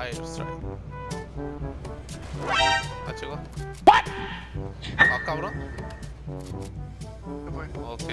Ahí, let's try. Ah, chico. What? Ah, cabrón. Ok.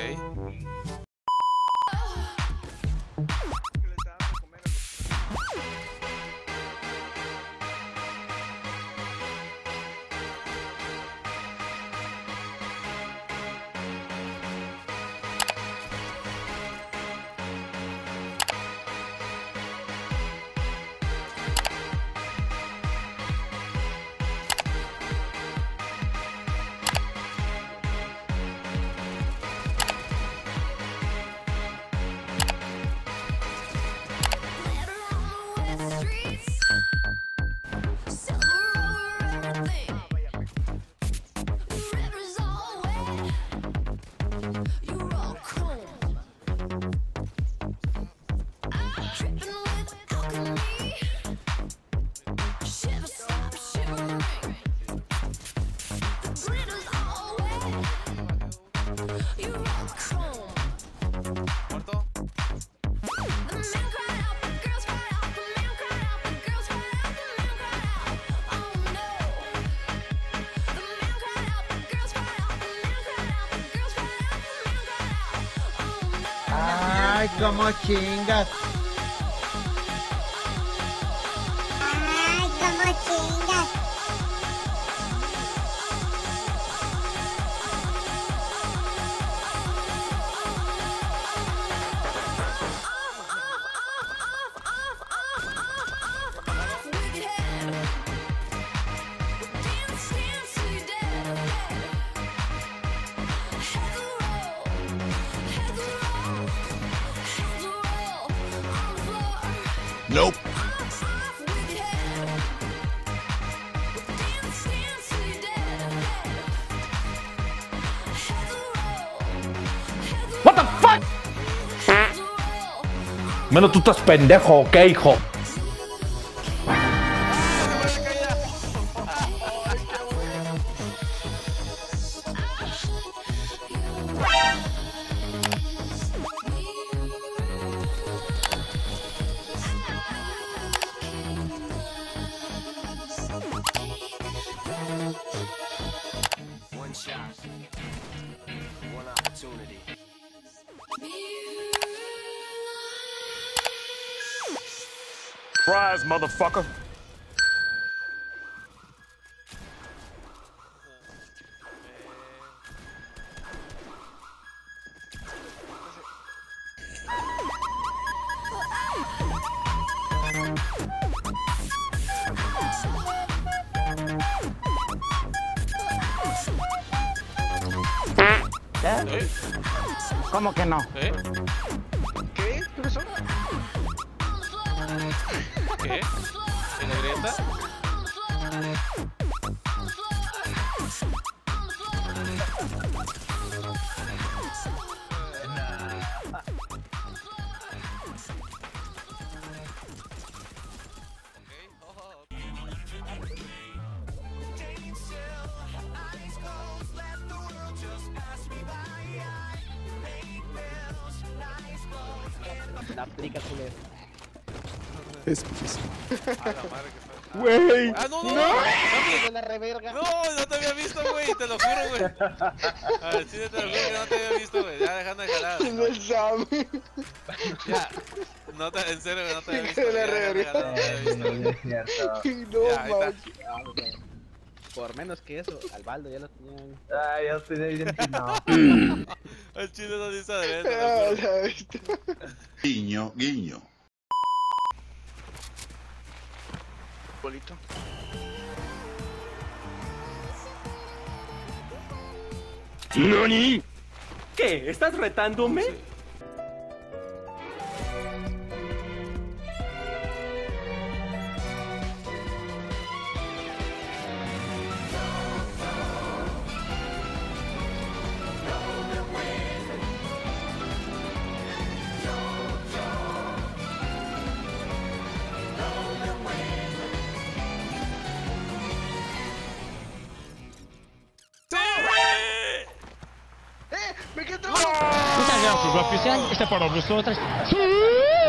Ay, como chingas. Ay, como chingas. Nope. What the fuck? Menos tú estás pendejo, ¿ok, hijo? One shot, one opportunity. Surprise, motherfucker. ¿Eh? ¿Cómo que no? ¿Eh? ¿Qué? ¿Qué pasó? ¿Qué? ¿En la grieta? La aplica culero. Es difícil. A la madre que está. Güey. ¡Ah, no, no! De la reverga. ¡No! No te había visto, güey. Te lo juro, güey. A ver, sí, te lo juro que no te había visto, güey. Ya dejando de jalar. No sabe. Ya. No te, en serio, no te había visto. De la Ya, dejando de jalar, no te había visto, güey. Es cierto. No, Ya, ahí está. manches. Por menos que eso, al baldo ya lo tenían. Ay, ya estoy identificado. El chile no dice adrede. Ah, la bestia. Guiño, guiño. Bolito. ¿Nani? ¿Qué? ¿Estás retándome? Sí. ¡Me quedé Muchas gracias, oficial. Este para vosotras. ¡Sí!